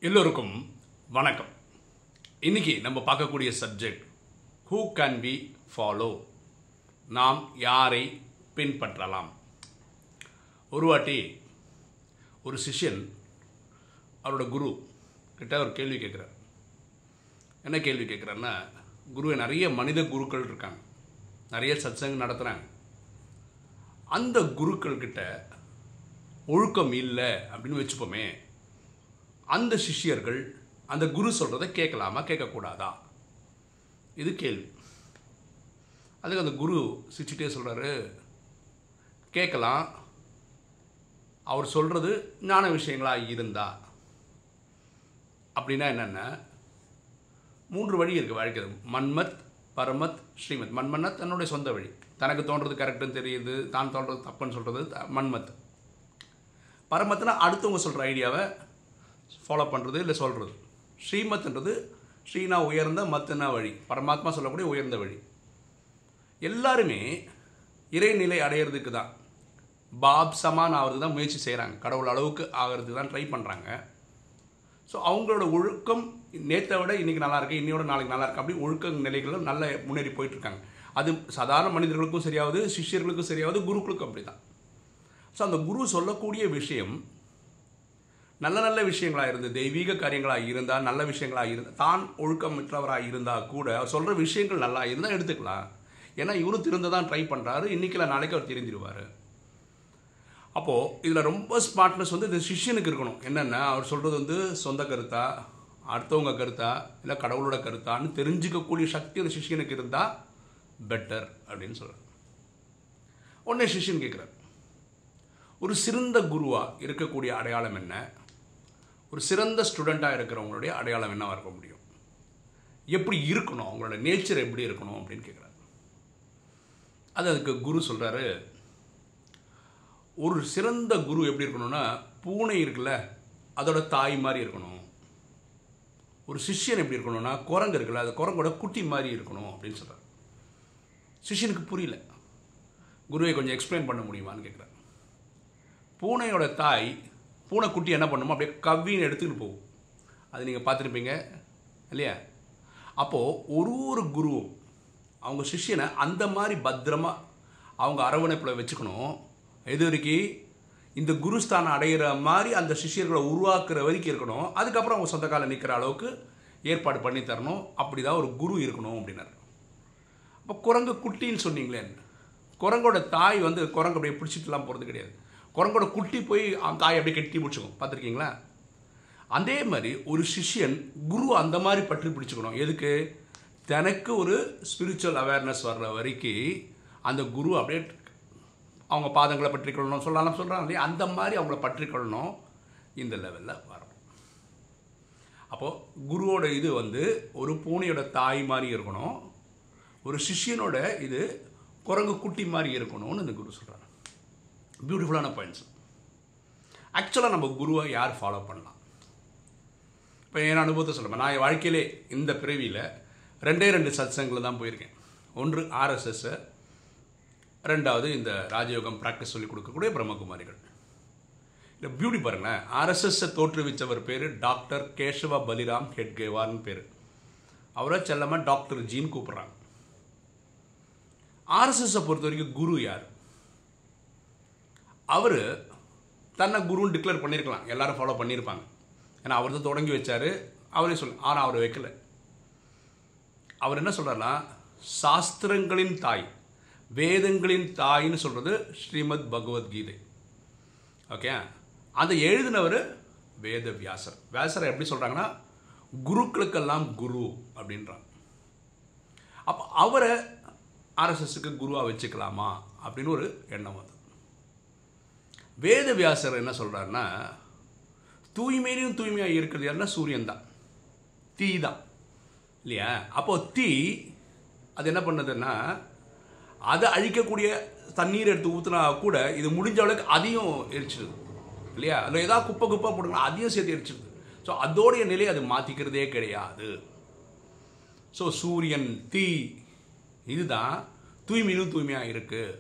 எல்லோருக்கும் வணக்கம். இன்னைக்கு நம்ம பார்க்கக்கூடிய subject who can we follow, நாம் யாரை பின்பற்றலாம். ஒரு வாட்டி ஒரு சிஷ்யன் அவரோட குரு கிட்ட ஒரு கேள்வி கேட்குறார். என்ன கேள்வி கேட்குறாருன்னா, குருவை நிறைய மனித குருக்கள் இருக்காங்க, நிறைய சத்சங்கம் நடத்துகிறாங்க. அந்த குருக்கள் கிட்ட ஒழுக்கம் இல்லை அப்படின்னு வச்சுப்போமே, அந்த சிஷ்யர்கள் அந்த குரு சொல்கிறத கேட்கலாமா கேட்கக்கூடாதா? இது கேள்வி. அதுக்கு அந்த குரு சிரிச்சிட்டே சொல்கிறாரு, கேட்கலாம், அவர் சொல்கிறது ஞான விஷயங்களாக இருந்தா. அப்படின்னா என்னென்ன, 3 வழி இருக்குது வாழ்க்கை. மன்மத், பரமத், ஸ்ரீமத். மன்மன்னா தன்னுடைய சொந்த வழி, தனக்கு தோன்றது கரெக்டுன்னு தெரியுது, தான் தோன்றது தப்புன்னு சொல்கிறது மன்மத். பரமத்துனா அடுத்தவங்க சொல்கிற ஐடியாவை ஃபாலோ பண்ணுறது இல்லை சொல்கிறது. ஸ்ரீமத்ன்றது ஸ்ரீனா உயர்ந்த, மத்துனா வழி, பரமாத்மா சொல்லக்கூடிய உயர்ந்த வழி. எல்லாருமே இறைநிலை அடையிறதுக்கு தான், பாப் சமான் ஆகிறதுக்கு தான் முயற்சி செய்கிறாங்க, கடவுள் அளவுக்கு ஆகிறதுக்கு தான் ட்ரை பண்ணுறாங்க. ஸோ அவங்களோட ஒழுக்கம் நேற்றை விட இன்றைக்கி நல்லா இருக்குது, இன்னையோட நாளைக்கு நல்லா இருக்குது, அப்படி ஒழுக்க நிலைகளும் நல்ல முன்னேறி போயிட்டுருக்காங்க. அது சாதாரண மனிதர்களுக்கும் சரியாவது, சிஷ்யர்களுக்கும் சரியாவது, குருக்களுக்கும் அப்படி தான். ஸோ அந்த குரு சொல்லக்கூடிய விஷயம் நல்ல நல்ல விஷயங்களாக இருந்து, தெய்வீக காரியங்களாக இருந்தால், நல்ல விஷயங்களாக இருந்தால், தான் ஒழுக்கமற்றவராக இருந்தால் கூட அவர் சொல்கிற விஷயங்கள் நல்லா இருந்தால் எடுத்துக்கலாம். ஏன்னா இவரும் திருந்த தான் ட்ரை பண்ணுறாரு, இன்றைக்கில் நாளைக்கு அவர் தெரிஞ்சிருவார். அப்போது இதில் ரொம்ப ஸ்மார்ட்னஸ் இந்த சிஷ்யனுக்கு இருக்கணும். என்னென்னா, அவர் சொல்கிறது சொந்த கருத்தா, அடுத்தவங்க கருத்தா, இல்லை கடவுளோட கருத்தான்னு தெரிஞ்சிக்கக்கூடிய சக்தி அந்த சிஷ்யனுக்கு இருந்தால் பெட்டர் அப்படின்னு சொல்கிறார். உடனே சிஷ்யன் கேட்குறார், ஒரு சிறந்த குருவாக இருக்கக்கூடிய அடையாளம் என்ன, ஒரு சிறந்த ஸ்டூடெண்ட்டாக இருக்கிறவங்களுடைய அடையாளம் என்னவாக இருக்க முடியும், எப்படி இருக்கணும், அவங்களோட நேச்சர் எப்படி இருக்கணும் அப்படின்னு கேட்குறாரு. அதுக்கு குரு சொல்கிறாரு, ஒரு சிறந்த குரு எப்படி இருக்கணும்னா, பூனை இருக்குல்ல அதோட தாய் மாதிரி இருக்கணும். ஒரு சிஷ்யன் எப்படி இருக்கணும்னா, குரங்கு இருக்குல்ல அது குரங்கோட குட்டி மாதிரி இருக்கணும் அப்படின்னு சொல்கிறார். சிஷ்யனுக்கு புரியல. குருவை கொஞ்சம் எக்ஸ்பிளைன் பண்ண முடியுமான்னு கேட்குறாரு. பூனையோட தாய் பூனைக்குட்டி என்ன பண்ணுமோ அப்படியே கவ்வின்னு எடுத்துக்கிட்டு போகும், அது நீங்கள் பார்த்துருப்பீங்க இல்லையா? அப்போது ஒரு குருவும் அவங்க சிஷ்யனை அந்த மாதிரி பத்திரமாக அவங்க அரவணைப்பில் வச்சுக்கணும். எது வரைக்கும் இந்த குருஸ்தானம் அடைகிற மாதிரி அந்த சிஷ்யர்களை உருவாக்குற வரைக்கும் இருக்கணும். அதுக்கப்புறம் அவங்க சொந்த காலம் நிற்கிற அளவுக்கு ஏற்பாடு பண்ணி தரணும். அப்படி தான் ஒரு குரு இருக்கணும் அப்படின்னாரு. அப்போ குரங்கு குட்டின்னு சொன்னீங்களே, குரங்கோட தாய் குரங்கு அப்படியே பிடிச்சிட்டுலாம் போகிறது கிடையாது. குரங்கோட குட்டி போய் தாயை அப்படியே கட்டி பிடிச்சிக்கும், பார்த்துருக்கீங்களா? அதே மாதிரி ஒரு சிஷ்யன் குரு அந்த மாதிரி பற்றி பிடிச்சிக்கணும். எதுக்கு? தனக்கு ஒரு ஸ்பிரிச்சுவல் அவேர்னஸ் வர்ற வரைக்கும் அந்த குரு அப்படியே அவங்க பாதங்களை பற்றிக்கொள்ளணும் சொல்கிறாங்க இல்லையா, அந்த மாதிரி அவங்கள பற்றிக்கொள்ளணும். இந்த லெவலில் வரணும். அப்போது குருவோட இது ஒரு பூனையோட தாய் மாதிரி இருக்கணும், ஒரு சிஷ்யனோட இது குரங்கு குட்டி மாதிரி இருக்கணும்னு இந்த குரு சொல்கிறாங்க. பியூட்டிஃபுல்லான பாயிண்ட்ஸ். ஆக்சுவலாக நம்ம குருவை யார் ஃபாலோ பண்ணலாம்? இப்போ என் அனுபவத்தை சொல்லுவேன். நான் என் வாழ்க்கையிலே இந்த பிறவியில் 2 சத்சங்கில் தான் போயிருக்கேன். ஒன்று RSS, 2வது இந்த ராஜயோகம் ப்ராக்டிஸ் சொல்லிக் கொடுக்கக்கூடிய பிரம்மகுமாரிகள். இந்த பியூட்டி பாருங்களேன். RSS தோற்றுவிச்சவர் பேர் டாக்டர் கேசவ பலிராம் ஹெட்கேவார்னு பேர். அவரை செல்லமாக டாக்டர் ஜின்னு கூப்பிட்றாங்க. RSS பொறுத்த வரைக்கும் குரு யார்? அவர் தன்னை குருன்னு டிக்ளேர் பண்ணியிருக்கலாம், எல்லாரும் ஃபாலோ பண்ணியிருப்பாங்க. ஏன்னா அவர் தான் தொடங்கி வச்சார், அவரே ஆனால் அவர் வைக்கல. அவர் என்ன சொல்கிறாருன்னா, சாஸ்திரங்களின் தாய், வேதங்களின் தாயின்னு சொல்கிறது ஸ்ரீமத் பகவத்கீதை. ஓகே, அதை எழுதினவர் வேத வியாசர். வியாசரை எப்படி சொல்கிறாங்கன்னா, குருக்களுக்கெல்லாம் குரு அப்படின்றாங்க. அப்போ அவரை RSSக்கு குருவாக வச்சுக்கலாமா அப்படின்னு ஒரு எண்ணம் வந்து. வேத வியாசர் என்ன சொல்கிறாருன்னா, தூய்மையிலையும் தூய்மையாக இருக்கிறது யாருன்னா சூரியன் தான், தீ தான் இல்லையா? அப்போது தீ அது என்ன பண்ணுதுன்னா, அதை அழிக்கக்கூடிய தண்ணீர் எடுத்து ஊற்றினா கூட இது முடிஞ்ச அளவுக்கு அதையும் எரிச்சிடுது இல்லையா? அதில் ஏதாவது குப்பை போட்டுக்கலாம், அதையும் சேர்த்து எரிச்சிடுது. ஸோ அதோடைய நிலையை அது மாற்றிக்கிறதே கிடையாது. ஸோ சூரியன், தீ, இதுதான் தூய்மையிலும் தூய்மையாக இருக்குது.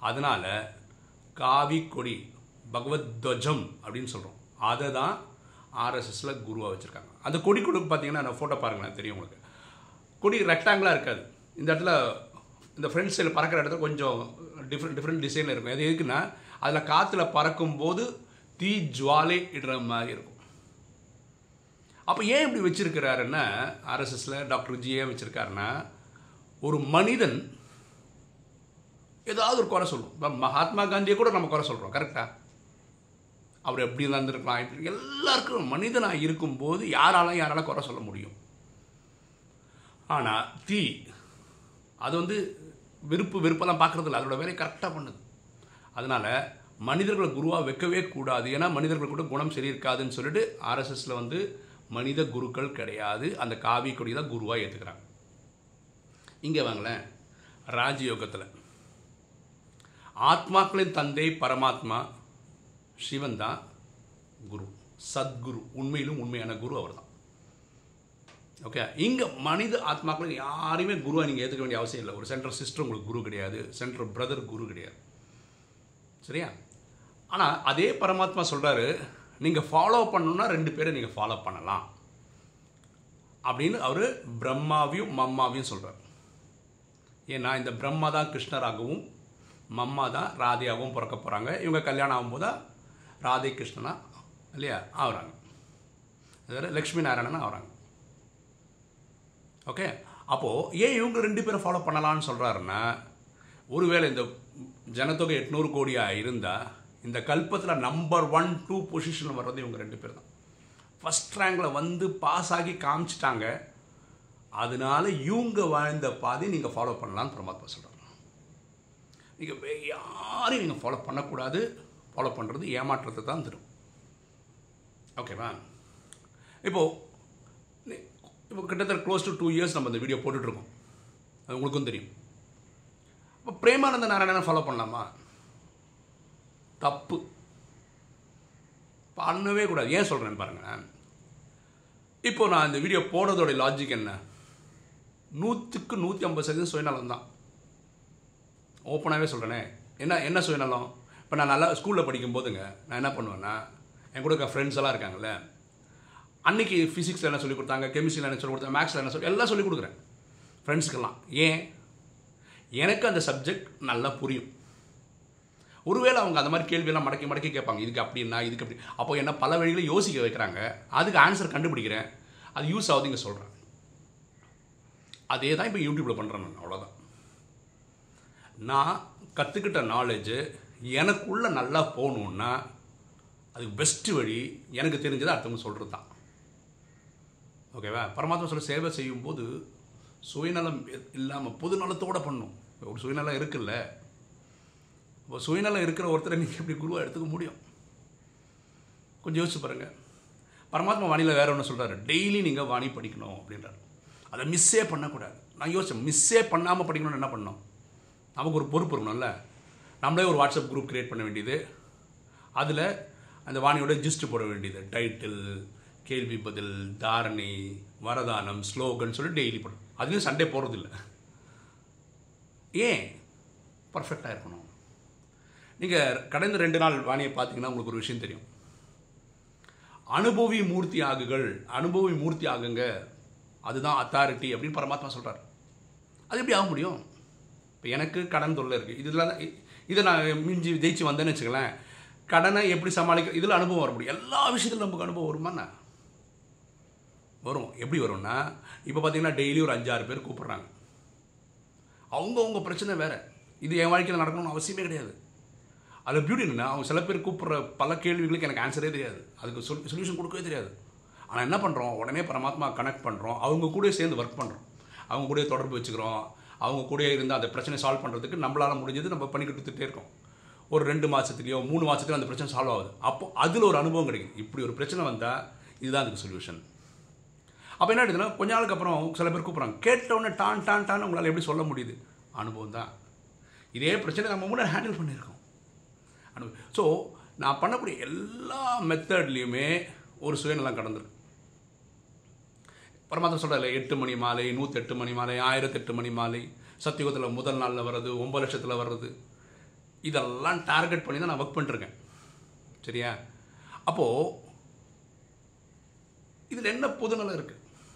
அதனால் காவி கொடி பகவத் துவஜம் அப்படின்னு சொல்கிறோம், அதை தான் ஆர்எஸ்எஸில் குருவாக வச்சுருக்காங்க. அந்த கொடி கொடுக்கு பார்த்தீங்கன்னா நான் ஃபோட்டோ பாருங்களேன் தெரியும் உங்களுக்கு. கொடி ரெக்டாங்கிளாக இருக்காது. இந்த இடத்துல இந்த ஃப்ரண்ட் சைடில் பறக்கிற இடத்துல கொஞ்சம் டிஃப்ரெண்ட் டிசைனில் இருக்கும். அது எதுக்குன்னா அதில் காற்றுல பறக்கும்போது தீ ஜுவாலை இடுற மாதிரி இருக்கும். அப்போ ஏன் இப்படி வச்சுருக்கிறாருன்னா ஆர்எஸ்எஸில் டாக்டர் ஜி ஏன் வச்சுருக்காருன்னா, ஒரு மனிதன் ஏதாவது ஒரு குறை சொல்லுவோம். இப்போ மகாத்மா காந்தியை கூட நம்ம குறை சொல்கிறோம், கரெக்டாக? அவர் எப்படி இருந்திருக்கலாம், இப்படி எல்லாருக்கும் மனிதனாக இருக்கும்போது யாரால குறை சொல்ல முடியும். ஆனால் தீ அது வந்து வெறுப்பெல்லாம் பார்க்குறதில்ல, அதோட வேலையை கரெக்டாக பண்ணுது. அதனால் மனிதர்களை குருவாக வைக்கவே கூடாது. ஏன்னா மனிதர்கள் கூட குணம் சரி இருக்காதுன்னு சொல்லிட்டு ஆர்எஸ்எஸில் வந்து மனித குருக்கள் கிடையாது. அந்த காவி கொடி தான் குருவாக ஏற்றுக்கிறாங்க. இங்கே வாங்களேன், ராஜயோகத்தில் ஆத்மாக்களின் தந்தை பரமாத்மா சிவன் தான் குரு, சத்குரு. உண்மையிலும் உண்மையான குரு அவர் தான். ஓகே, இங்கே மனித ஆத்மாக்களுக்கு யாரையுமே குருவாக நீங்கள் ஏற்றுக்க வேண்டிய அவசியம் இல்லை. ஒரு சென்ட்ரல் சிஸ்டர் உங்களுக்கு குரு கிடையாது, சென்ட்ரல் பிரதர் குரு கிடையாது, சரியா? ஆனால் அதே பரமாத்மா சொல்கிறாரு, நீங்கள் ஃபாலோ பண்ணணுன்னா 2 பேரை நீங்கள் ஃபாலோ பண்ணலாம் அப்படின்னு அவர் பிரம்மாவையும் மம்மாவையும் சொல்கிறார். ஏன்னா இந்த பிரம்மா தான் கிருஷ்ணராகவும் மம்மா தான் ராதையாகவும் பிறக்க போகிறாங்க. இவங்க கல்யாணம் ஆகும்போது தான் ராதை கிருஷ்ணனா இல்லையா ஆகுறாங்க, அதாவது லக்ஷ்மி நாராயணனா ஆகுறாங்க. ஓகே, அப்போது ஏன் இவங்க 2 பேரை ஃபாலோ பண்ணலான்னு சொல்கிறாருன்னா, ஒருவேளை இந்த ஜனத்தொகை 800 கோடியாக இருந்தால் இந்த கல்பத்தில் நம்பர் 1, 2 பொசிஷனில் வர்றது இவங்க 2 பேர் தான். ஃபஸ்ட் ரேங்கில் வந்து பாஸ் ஆகி காமிச்சிட்டாங்க. அதனால இவங்க வாழ்ந்த பாதி நீங்கள் ஃபாலோ பண்ணலான்னு பரமாத்மா சொல்கிறாங்க. நீங்கள் யாரையும் நீங்கள் ஃபாலோ பண்ணக்கூடாது. ஃபாலோ பண்ணுறது ஏமாற்றத்தை தான் தரும். ஓகேவா? இப்போ கிட்டத்தட்ட க்ளோஸ் டு 2 இயர்ஸ் நம்ம இந்த வீடியோ போட்டுட்ருக்கோம், அது உங்களுக்கும் தெரியும். இப்போ பிரேமானந்த நாராயணனை ஃபாலோ பண்ணலாமா? தப்பு, பண்ணவே கூடாது. ஏன் சொல்கிறேன்னு பாருங்கள். இப்போ நான் இந்த வீடியோ போடுறதோடைய லாஜிக் என்ன? 100க்கு 150% சுயநலம் தான். ஓப்பனாகவே சொல்கிறேனே. என்ன சுயநலம்? இப்போ நான் நல்லா ஸ்கூலில் படிக்கும்போதுங்க நான் என்ன பண்ணுவேன்னா, என் கூட ஃப்ரெண்ட்ஸ் எல்லாம் இருக்காங்கல்ல, அன்றைக்கி ஃபிசிக்ஸில் என்ன சொல்லிக் கொடுத்தாங்க, கெமிஸ்ட்ரியில் என்ன சொல்லிக் கொடுத்தாங்க, மேக்ஸில் என்ன எல்லாம் சொல்லிக் கொடுக்குறேன் ஃப்ரெண்ட்ஸுக்கெல்லாம். ஏன்? எனக்கு அந்த சப்ஜெக்ட் நல்லா புரியும். ஒருவேளை அவங்க அந்த மாதிரி கேள்வியெல்லாம் மடக்கி கேட்பாங்க, இதுக்கு அப்படின்னா இதுக்கு அப்படி. அப்போ என்ன பல வழிகளை யோசிக்க வைக்கிறாங்க, அதுக்கு ஆன்சர் கண்டுபிடிக்கிறேன், அது யூஸ் ஆகுது இங்கே சொல்கிறேன். அதே தான் இப்போ யூடியூப்பில் பண்ணுறேன் நான். அவ்வளோதான். நான் கற்றுக்கிட்ட நாலேஜு எனக்குள்ளே நல்லா போகணுன்னா அதுக்கு பெஸ்ட்டு வழி எனக்கு தெரிஞ்சதை அடுத்தவங்க சொல்கிறது தான். ஓகேவா? பரமாத்மா சொல்ல சேவை செய்யும்போது சுயநலம் இல்லாமல் பொது நலத்தோடு பண்ணணும். ஒரு சுயநலம் இருக்குல்ல, இப்போ சுயநலம் இருக்கிற ஒருத்தரை நீங்கள் எப்படி குருவாக எடுத்துக்க முடியும்? கொஞ்சம் யோசிச்சு பாருங்கள். பரமாத்மா வாணியில் வேறு ஒன்று சொல்கிறாரு, டெய்லி நீங்கள் வாணி படிக்கணும் அப்படின்றார். அதை மிஸ்ஸே பண்ணக்கூடாது. நான் யோசித்தேன், மிஸ்ஸே பண்ணாமல் படிக்கணும்னு என்ன பண்ணோம்? நமக்கு ஒரு பொறுப்பு இருக்கணும்ல. நம்மளே ஒரு வாட்ஸ்அப் குரூப் க்ரியேட் பண்ண வேண்டியது, அதில் அந்த வாணியோட ஜிஸ்ட் போட வேண்டியது, டைட்டில், கேள்வி பதில், தாரணை, வரதானம், ஸ்லோகன் சொல்லி டெய்லி போடும். அதுலேயும் சண்டே போடுறதில்ல. ஏன்? பர்ஃபெக்டாக இருக்கணும். நீங்கள் கடந்த 2 நாள் வாணியை பார்த்தீங்கன்னா உங்களுக்கு ஒரு விஷயம் தெரியும். அனுபவி மூர்த்தி ஆகுங்க, அதுதான் அத்தாரிட்டி அப்படின்னு பரமாத்மா சொல்கிறார். அது எப்படி ஆக முடியும்? இப்போ எனக்கு கடன் தொல்லை இருக்குது, இதை நான் ஜெயிச்சு வந்தேன்னு வச்சுக்கலேன், கடனை எப்படி சமாளிக்க, இதில் அனுபவம் வர முடியும். எல்லா விஷயத்திலும் நமக்கு அனுபவம் வருமாண்ணா? வரும். எப்படி வரும்னா, இப்போ பார்த்தீங்கன்னா டெய்லி ஒரு 5-6 பேர் கூப்பிட்றாங்க. அவங்க பிரச்சனை வேறு. இது என் வாழ்க்கையில் நடக்கணும்னு அவசியமே கிடையாது. அதில் பியூட்டி என்னென்னா, அவங்க சில பேர் கூப்பிட்ற பல கேள்விகளுக்கு எனக்கு ஆன்சரே தெரியாது, அதுக்கு சொல்யூஷன் கொடுக்கவே தெரியாது. ஆனால் என்ன பண்ணுறோம், உடனே பரமாத்மா கனெக்ட் பண்ணுறோம், அவங்க கூட சேர்ந்து ஒர்க் பண்ணுறோம், அவங்க கூட தொடர்பு வச்சுக்கிறோம், அவங்க கூட இருந்து அந்த பிரச்சனை சால்வ் பண்ணுறதுக்கு நம்மளால் முடிஞ்சது நம்ம பண்ணி கொடுத்துட்டே இருக்கோம். ஒரு 2 மாதத்துலையோ 3 மாதத்துலையோ அந்த பிரச்சனை சால்வ் ஆகுது. அப்போ அதில் ஒரு அனுபவம் கிடைக்குது. இப்படி ஒரு பிரச்சனை வந்தால் இதுதான் அதுக்கு சொல்யூஷன். அப்போ என்ன ஆகிடுதுன்னா, கொஞ்ச நாளுக்கு அப்புறம் சில பேர் கூப்பிட்றாங்க, கேட்டவுடனே டான் உங்களால் எப்படி சொல்ல முடியுது? அனுபவம் தான். இதே பிரச்சனை நம்ம முன்னாடி ஹேண்டில் பண்ணியிருக்கோம். ஸோ நான் பண்ணக்கூடிய எல்லா மெத்தட்லேயுமே ஒரு சுயநலம் கடந்துருக்கு. பரமாத்மா சொல்கிறார், 8 மணி மாலை, 108 மணி மாலை, 1008 மணி மாலை, சத்தியுகத்தில் முதல் நாளில் வர்றது, 9 லட்சத்தில் வர்றது, இதெல்லாம் டார்கெட் பண்ணி தான் நான் ஒர்க் பண்ணிட்டுருக்கேன். சரியா? அப்போது இதில் என்ன பொதுநலம் இருக்குது?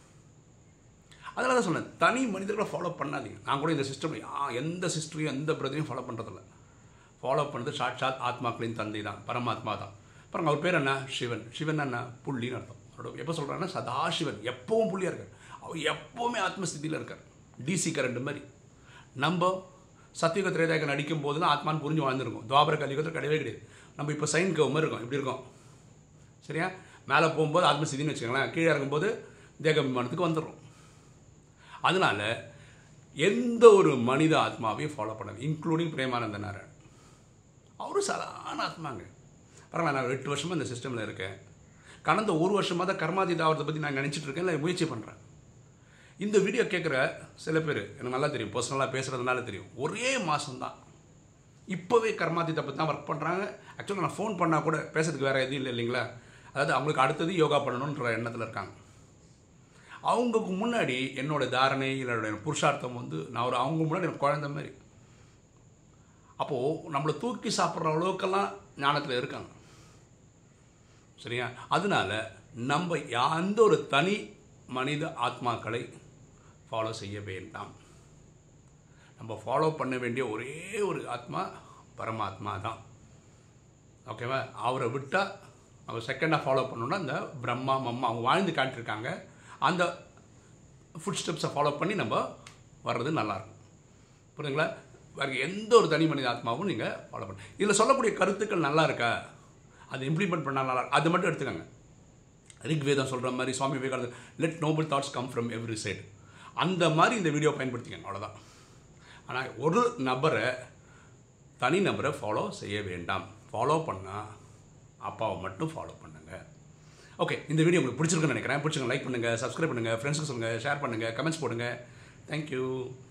அதனால தான் சொன்னேன், தனி மனிதர்களை ஃபாலோ பண்ணாதீங்க. நான் கூட இந்த சிஸ்டம் எந்த சிஸ்டரையும் எந்த பிரதரையும் ஃபாலோ பண்ணுறதில்ல. ஃபாலோ பண்ணுறது சாட்சாத் ஆத்மாக்களின் தந்தை தான், பரமாத்மா தான். பாருங்க, அவர் பேர் என்ன? சிவன். சிவன் என்ன? புள்ளின்னு அர்த்தம். அவரோட எப்போ சொல்கிறாங்கன்னா சதாசிவன், எப்பவும் புள்ளியாக இருக்கார். அவர் எப்போவுமே ஆத்மஸ்திதியில் இருக்கார், டிசி கரண்ட் மாதிரி. நம்ம சத்தியுக திரேதாயுகம் நடிக்கும் போது தான் ஆத்மான்னு புரிஞ்சு வாழ்ந்துருக்கோம். துவாபர கலியுகத்தில் கிடையவே கிடையாது. நம்ம இப்போ சைன் கவ் மாதிரி இருக்கோம், இப்படி இருக்கோம். சரியா? மேலே போகும்போது ஆத்மஸ்திதின்னு வச்சுக்கோங்களேன், கீழே இறங்கும்போது தேகாபிமானத்துக்கு வந்துடுறோம். அதனால் எந்த ஒரு மனித ஆத்மாவையும் ஃபாலோ பண்ணாது, இன்க்ளூடிங் பிரேமானந்த நாராயண். அவரும் சாதாரண ஆத்மாங்க. பரவாயில்ல, நான் 8 வருஷமாக இந்த சிஸ்டமில் இருக்கேன். கடந்த 1 வருஷமாக தான் கர்மாதீத ஆகிறத பற்றி நான் நினச்சிட்டு இருக்கேன், இல்லை முயற்சி பண்ணுறேன். இந்த வீடியோ கேட்குற சில பேர் எனக்கு நல்லா தெரியும், பர்சனலாக பேசுகிறதுனால தெரியும். ஒரே மாதம்தான் இப்போவே கர்மாதீதை பற்றி தான் ஒர்க் பண்ணுறாங்க. ஆக்சுவலாக நான் ஃபோன் பண்ணால் கூட பேசுறதுக்கு வேறு எதுவும் இல்லை இல்லைங்களா? அதாவது அவங்களுக்கு அடுத்தது யோகா பண்ணணுன்ற எண்ணத்தில் இருக்காங்க. அவங்களுக்கு முன்னாடி என்னோடய தாரணை, என்னோட புருஷார்த்தம் வந்து நான் அவங்க முன்னாடி எனக்கு குழந்தை மாதிரி. அப்போது நம்மளை தூக்கி சாப்பிட்ற அளவுக்கெல்லாம் ஞானத்தில் இருக்காங்க. சரியா? அதனால் நம்ம எந்த ஒரு தனி மனித ஆத்மாக்களை ஃபாலோ செய்ய வேண்டாம். நம்ம ஃபாலோ பண்ண வேண்டிய ஒரே ஒரு ஆத்மா பரமாத்மா தான். ஓகேவா? அவரை விட்டால் நம்ம செகண்டாக ஃபாலோ பண்ணணுன்னா இந்த பிரம்மா மம்மா அவங்க வாழ்ந்து காட்டியிருக்காங்க, அந்த ஃபுட் ஸ்டெப்ஸை ஃபாலோ பண்ணி நம்ம வர்றது நல்லாயிருக்கும். புரியுதுங்களா? வேறு எந்த ஒரு தனி மனித ஆத்மாவும் நீங்கள் ஃபாலோ பண்ண. இதில் சொல்லக்கூடிய கருத்துக்கள் நல்லா இருக்கா, அது இம்ப்ளிமெண்ட் பண்ணால் நல்லா அது மட்டும் எடுத்துக்கோங்க. ரிக்வேதம் சொல்கிற மாதிரி, சுவாமி விவேகானந்தர் let noble thoughts come from every side, அந்த மாதிரி இந்த வீடியோ பயன்படுத்திக்கங்க, அவ்வளோதான். ஆனால் ஒரு நபரை, தனி நபரை ஃபாலோ செய்ய வேண்டாம். ஃபாலோ பண்ணால் அப்பாவை மட்டும் ஃபாலோ பண்ணுங்கள். ஓகே, இந்த வீடியோ உங்களுக்கு பிடிச்சிருக்குன்னு நினைக்கிறேன். பிடிச்சிங்க லைக் பண்ணுங்கள், சப்ஸ்கிரைப் பண்ணுங்கள், ஃப்ரெண்ட்ஸுக்கு சொல்லுங்கள், ஷேர் பண்ணுங்கள், கமெண்ட்ஸ் போடுங்க. தேங்க்யூ.